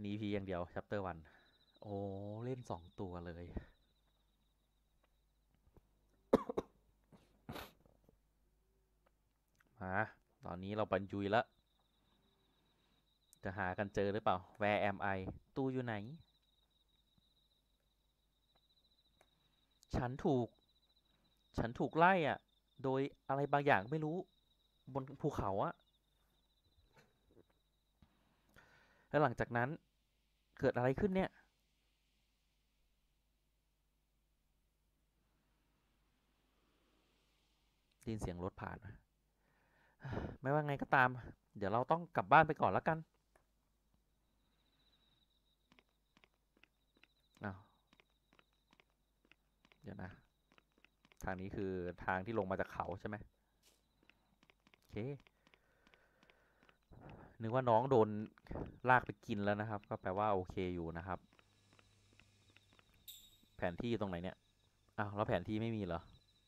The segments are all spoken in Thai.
นีพีอย่างเดียว chapter 1โอ้เล่น2 ตัวเลยมาตอนนี้เราบรรยุยแล้วจะหากันเจอหรือเปล่า Where am I ตู้อยู่ไหนฉันถูกฉันถูกไล่อ่ะโดยอะไรบางอย่างไม่รู้บนภูเขาอะแล้วหลังจากนั้นเกิดอะไรขึ้นเนี่ยได้ยินเสียงรถผ่านไม่ว่าไงก็ตามเดี๋ยวเราต้องกลับบ้านไปก่อนแล้วกันอ้าวเดี๋ยวนะทางนี้คือทางที่ลงมาจากเขาใช่ไหมโอเคนึกว่าน้องโดนลากไปกินแล้วนะครับก็แปลว่าโอเคอยู่นะครับแผนที่ตรงไหนเนี่ยอ้าวแล้วแผนที่ไม่มีเหรอ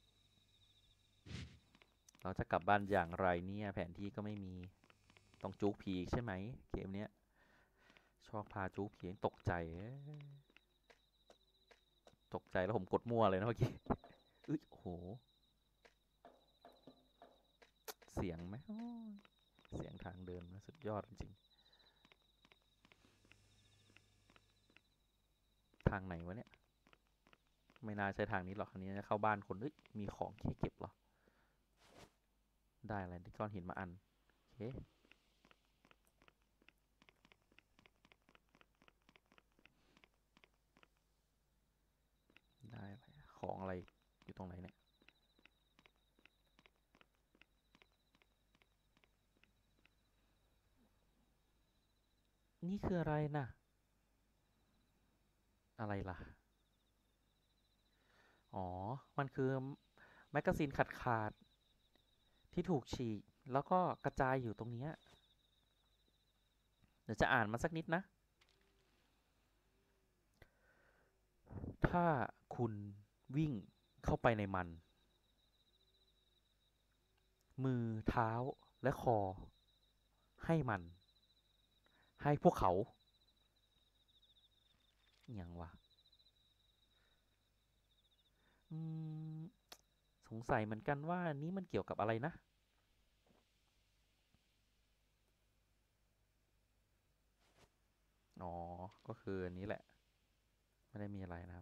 เราจะกลับบ้านอย่างไรเนี่ยแผนที่ก็ไม่มีต้องจุกผีใช่ไหมเกมเนี้ยชอบพาจุกผีตกใจตกใจแล้วผมกดมั่วเลยนะเมื่อกี้อึโอ้โหเสียงไหมเสียงทางเดินนะสุดยอดจริงๆทางไหนวะเนี่ยไม่น่าใช่ทางนี้หรอกอันนี้จะเข้าบ้านคนมีของแค่เก็บเหรอได้อะไรที่ก้อนหินมาอันโอเคได้อะไรของอะไรอยู่ตรงไหนเนี่ยนี่คืออะไรนะอะไรล่ะอ๋อมันคือแมกกาซีนขาดที่ถูกฉีกแล้วก็กระจายอยู่ตรงนี้เดี๋ยวจะอ่านมาสักนิดนะถ้าคุณวิ่งเข้าไปในมันมือเท้าและคอให้มันให้พวกเขาอย่างวะอืมสงสัยเหมือนกันว่านี้มันเกี่ยวกับอะไรนะอ๋อก็คืออันนี้แหละไม่ได้มีอะไรนะครับ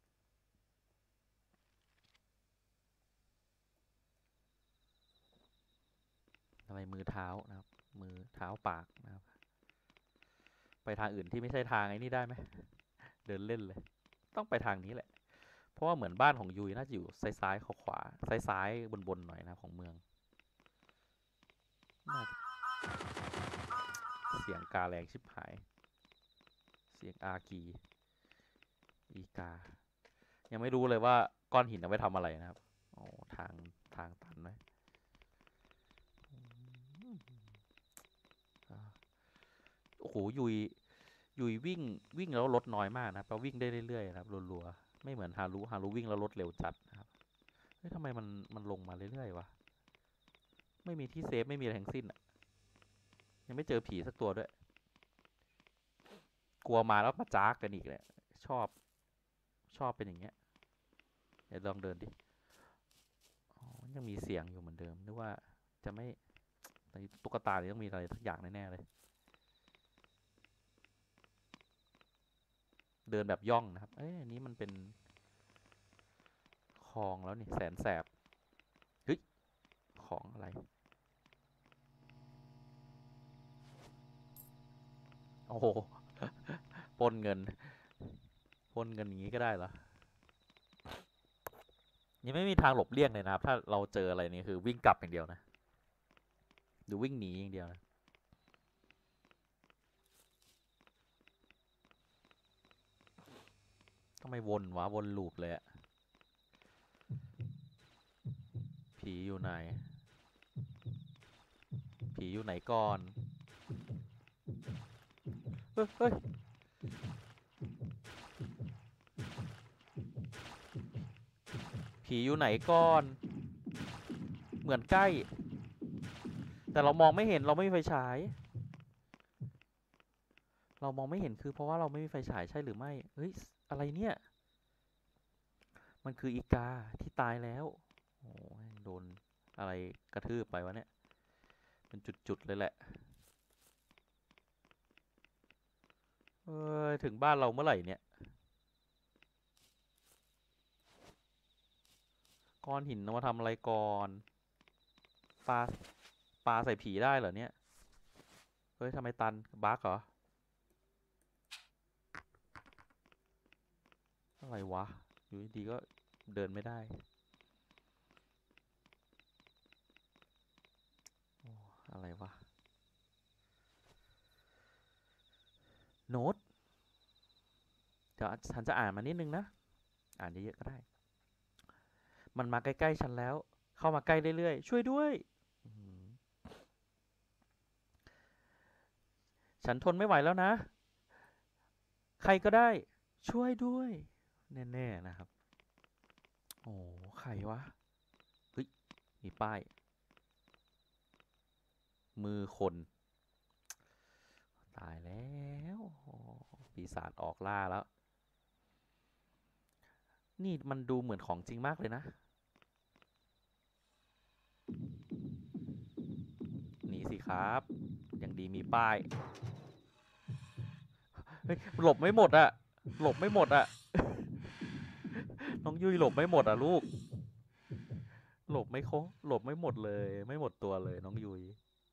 อะไรมือเท้านะครับมือเท้าปากนะครับไปทางอื่นที่ไม่ใช่ทางไอ้นี่ได้ไหมเดินเล่นเลยต้องไปทางนี้แหละเพราะว่าเหมือนบ้านของยุยน่าจะอยู่ซ้ายๆขวาซ้ายๆบนๆหน่อยนะของเมืองน่าจะเสียงกาแรงชิบหายเสียงอากีอีกายังไม่รู้เลยว่าก้อนหินเอาไว้ทำอะไรนะครับโอ้ทางตันไหมโอ้โหยุยวิ่งแล้วลดน้อยมากนะแปลวิ่งได้เรื่อยๆนะครับรัวๆไม่เหมือนฮารุวิ่งแล้วลดเร็วจัดนะครับเฮ้ยทำไมมันลงมาเรื่อยๆวะไม่มีที่เซฟไม่มีอะไรทั้งสิ้นอะยังไม่เจอผีสักตัวด้วยกลัวมาแล้วมาจากกันอีกเลยชอบชอบเป็นอย่างเงี้ยเดี๋ยวลองเดินดิอ๋อยังมีเสียงอยู่เหมือนเดิมนึกว่าจะไม่ในตุ๊กตาเนี่ยต้องมีอะไรสักอย่างแน่ๆเลยเดินแบบย่องนะครับเอ้ยอันนี้มันเป็นคลองแล้วนี่แสนแสบเฮ้ยของอะไรโอ้โหปล้นเงินปล้นเงินอย่างนี้ก็ได้เหรอยังไม่มีทางหลบเลี่ยงเลยนะครับถ้าเราเจออะไรนี่คือวิ่งกลับอย่างเดียวนะหรือวิ่งหนีอย่างเดียวนะทำไมวนวะวนลูปเลยอะผีอยู่ไหนผีอยู่ไหนก่อนเฮ้ยผีอยู่ไหนก่อนเหมือนใกล้แต่เรามองไม่เห็นเราไม่มีไฟฉายเรามองไม่เห็นคือเพราะว่าเราไม่มีไฟฉายใช่หรือไม่เฮ้ยอะไรเนี่ยมันคืออีกาที่ตายแล้วโอ้ยโดนอะไรกระทืบไปวะเนี่ยเป็นจุดๆเลยแหละเอ้ยถึงบ้านเราเมื่อไหร่เนี่ยก้อนหินเอามาทำอะไรก่อนปลาปลาใส่ผีได้เหรอเนี่ยเฮ้ยทำไมตันบั๊กเหรออะไรวะอยู่ดีๆก็เดินไม่ได้โอ้อะไรวะโน้ตเดี๋ยวฉันจะอ่านมานิดนึงนะอ่านเยอะๆก็ได้มันมาใกล้ๆฉันแล้วเข้ามาใกล้เรื่อยๆช่วยด้วยอื้อหือฉันทนไม่ไหวแล้วนะใครก็ได้ช่วยด้วยแน่ๆนะครับโอ้ใครวะเฮ้ยมีป้ายมือคนตายแล้วโอ้ปีศาจออกล่าแล้วนี่มันดูเหมือนของจริงมากเลยนะหนีสิครับอย่างดีมีป้ายเฮ้ยหลบไม่หมดอะหลบไม่หมดอะน้องยุ้ยหลบไม่หมดอะลูกหลบไม่โคหลบไม่หมดเลยไม่หมดตัวเลยน้องยุ้ย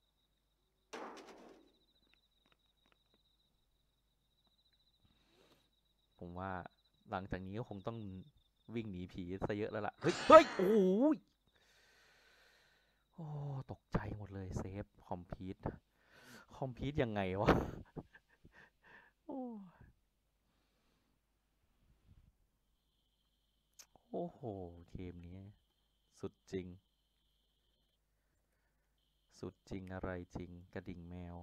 ผมว่าหลังจากนี้ก็คงต้องวิ่งหนีผีซะเยอะแล้วล่ะเฮ้ยเฮ้ยโอ้โหโอ้ตกใจหมดเลยเซฟคอมพีทยังไงวะโอ้โอ้โหเกมนี้สุดจริงสุดจริงอะไรจริงกระดิ่งแมว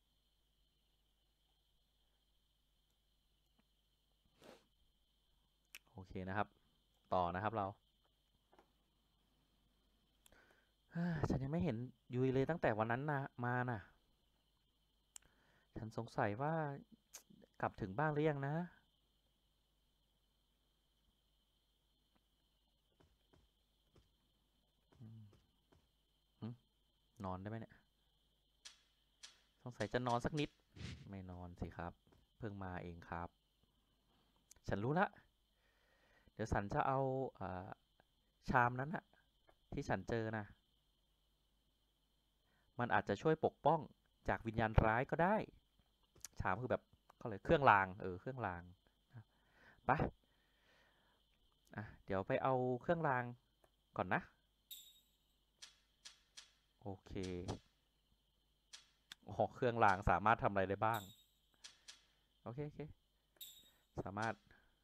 โอเคนะครับต่อนะครับเราฉันยังไม่เห็นยุยเลยตั้งแต่วันนั้นนะมาน่ะฉันสงสัยว่ากลับถึงบ้านหรือยังนะอืมหึนอนได้ไหมเนี่ยสงสัยจะนอนสักนิดไม่นอนสิครับเพิ่งมาเองครับฉันรู้ละเดี๋ยวฉันจะเอาอ่าชามนั้นอะที่ฉันเจอนะมันอาจจะช่วยปกป้องจากวิญญาณร้ายก็ได้ชามคือแบบเขาเลยเครื่องรางเครื่องรางนะไปอ่ะเดี๋ยวไปเอาเครื่องรางก่อนนะโอเคอ๋อเครื่องรางสามารถทำอะไรได้บ้างโอเคโอเคสามารถ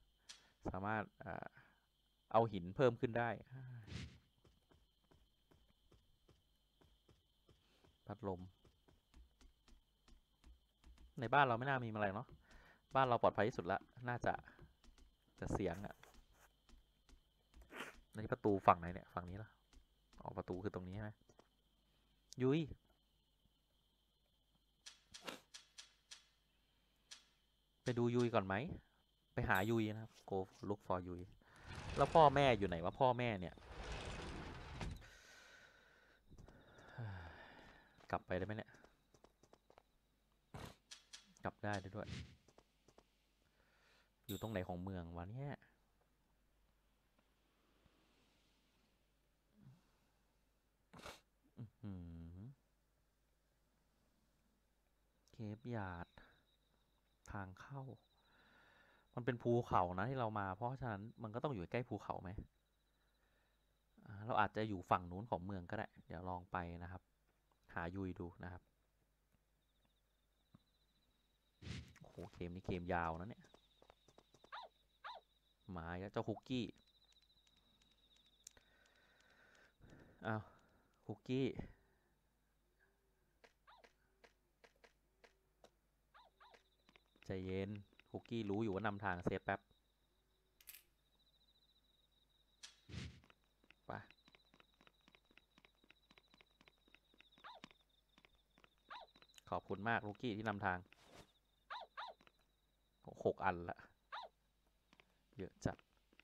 เอาหินเพิ่มขึ้นได้พัดลมในบ้านเราไม่น่ามีอะไรเนาะบ้านเราปลอดภัยที่สุดละน่าจะแต่เสียงอะในประตูฝั่งไหนเนี่ยฝั่งนี้เหรอออกประตูคือตรงนี้ใช่ไหมยุยไปดูยุยก่อนไหมไปหายุยนะครับ go look for ยุยแล้วพ่อแม่อยู่ไหนวะพ่อแม่เนี่ยกลับไปได้ไหมเนี่ยกลับได้ด้วยอยู่ตรงไหนของเมืองวะเนี่ยอืมเคปยาร์ดทางเข้ามันเป็นภูเขานะที่เรามาเพราะฉะนั้นมันก็ต้องอยู่ใกล้ภูเขาไหมเราอาจจะอยู่ฝั่งนู้นของเมืองก็ได้เดี๋ยวลองไปนะครับหายุยดูนะครับโอ้โหเกมนี้เกมยาวนะเนี่ยหมาเจ้าคุกกี้อ้าวคุกกี้ใจเย็นคุกกี้รู้อยู่ว่านำทางเซฟแป๊บไปขอบคุณมากคุกกี้ที่นำทาง 6 อันละเยอะจัด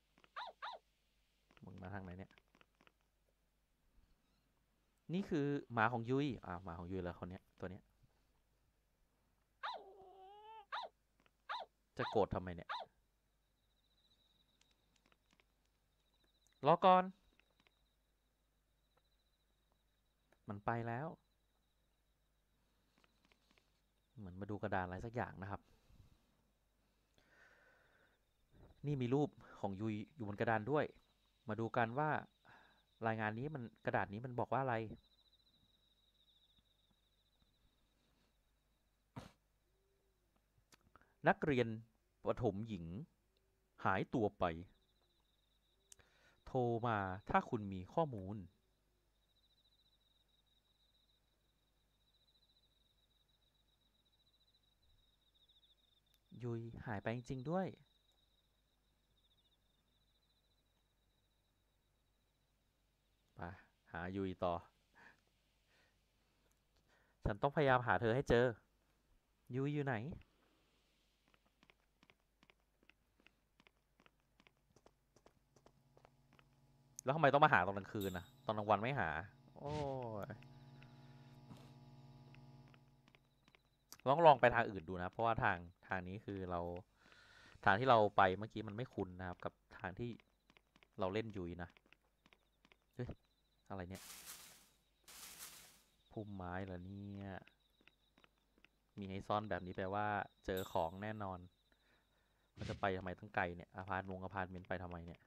มึงมาทางไหนเนี่ยนี่คือหมาของยุ้ยหมาของยุ้ยแล้วคนเนี้ยตัวเนี้ยจะโกรธทำไมเนี่ยรอก่อนมันไปแล้วเหมือนมาดูกระดานอะไรสักอย่างนะครับนี่มีรูปของยุ้ยอยู่บนกระดานด้วยมาดูกันว่ารายงานนี้มันกระดาษนี้มันบอกว่าอะไรนักเรียนประถมหญิงหายตัวไปโทรมาถ้าคุณมีข้อมูลยุ้ยหายไปจริงๆด้วยไปหายุ้ยต่อฉันต้องพยายามหาเธอให้เจอยุ้ยอยู่ไหนแล้วทำไมต้องมาหาตอนกลางคืนนะตอนกลางวันไม่หาโอ้ยลองไปทางอื่นดูนะเพราะว่าทางนี้คือทางที่เราไปเมื่อกี้มันไม่คุ้นนะครับกับทางที่เราเล่นยุยนะเฮ้ยอะไรเนี่ยพุ่มไม้เหรอเนี่ยมีให้ซ่อนแบบนี้แปลว่าเจอของแน่นอนมันจะไปทำไมตั้งไกลเนี่ยอพาร์ตเมนต์ไปทำไมเนี่ย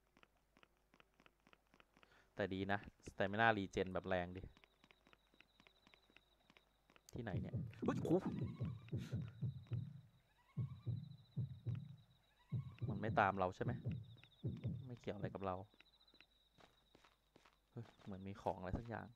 แต่ดีนะสเตมิน่ารีเจนแบบแรงดิที่ไหนเนี่ยเฮ้ยโอ้มันไม่ตามเราใช่ไหมไม่เกี่ยวอะไรกับเราเฮ้ยเหมือนมีของอะไรสักอย่าง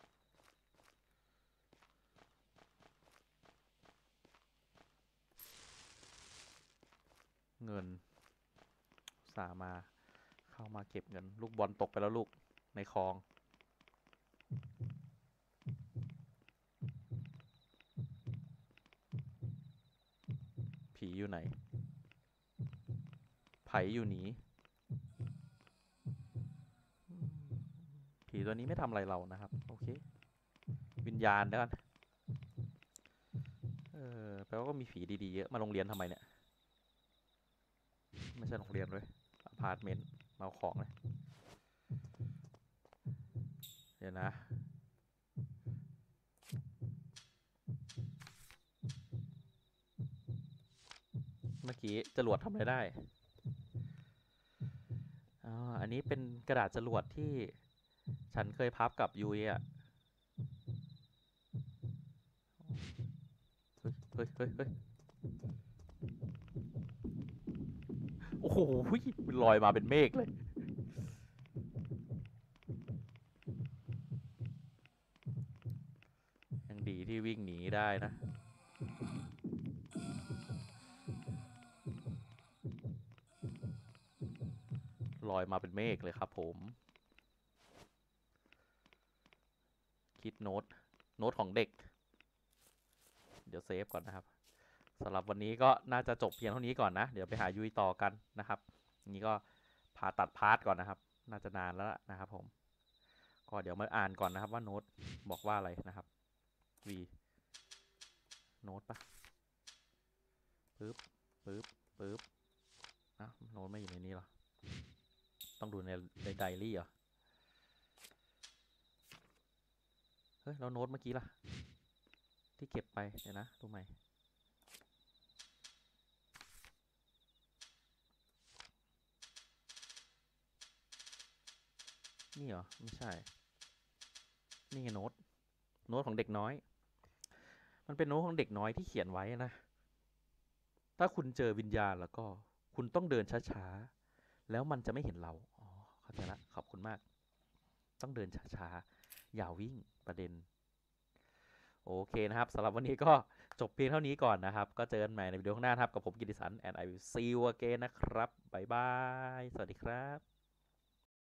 เงินสามาเข้ามาเก็บเงินลูกบอลตกไปแล้วลูกในคลองผีอยู่ไหนไผอยู่หนีผีตัวนี้ไม่ทำอะไรเรานะครับโอเควิญญาณแล้วกันแปลว่าก็มีผีดีๆเยอะมาโรงเรียนทำไมเนี่ยไม่ใช่โรงเรียนด้วยอพาร์ตเมนต์มาเอาของเลยเดี๋ยวนะเมื่อกี้จรวดทำอะไรได้อันนี้เป็นกระดาษจรวดที่ฉันเคยพับกับยุ้ยอ่ะเฮ้ยเฮ้ยเฮ้ยเฮ้ยโอ้โหมันลอยมาเป็นเมฆเลยยังดีที่วิ่งหนีได้นะลอยมาเป็นเมฆเลยครับผมคิดโน้ตของเด็กเดี๋ยวเซฟก่อนนะครับสำหรับวันนี้ก็น่าจะจบเพียงเท่านี้ก่อนนะเดี๋ยวไปหายุ้ยต่อกันนะครับนี้ก็ตัดพาร์ทก่อนนะครับน่าจะนานแล้วนะครับผมก็เดี๋ยวมาอ่านก่อนนะครับว่าโน้ตบอกว่าอะไรนะครับ V โน้ตปะปึ๊บปึ๊บปึ๊บโน้ตไม่อยู่ในนี้หรอต้องดูในไดอารี่เหรอเฮ้ยแล้วโน้ตเมื่อกี้ล่ะที่เก็บไปเดี๋ยวนะดูใหม่นี่เหรอไม่ใช่นี่ไงโน้ตของเด็กน้อยมันเป็นโน้ตของเด็กน้อยที่เขียนไว้นะถ้าคุณเจอวิญญาณแล้วก็คุณต้องเดินช้าๆแล้วมันจะไม่เห็นเราอ๋อเข้าใจละขอบคุณมากต้องเดินช้าๆอย่าวิ่งประเด็นโอเคนะครับสำหรับวันนี้ก็จบเพียงเท่านี้ก่อนนะครับก็เจอกันใหม่ในวิดีโอข้างหน้าครับกับผมกิติสัน and I will see you again นะครับบ๊ายบายสวัสดีครับ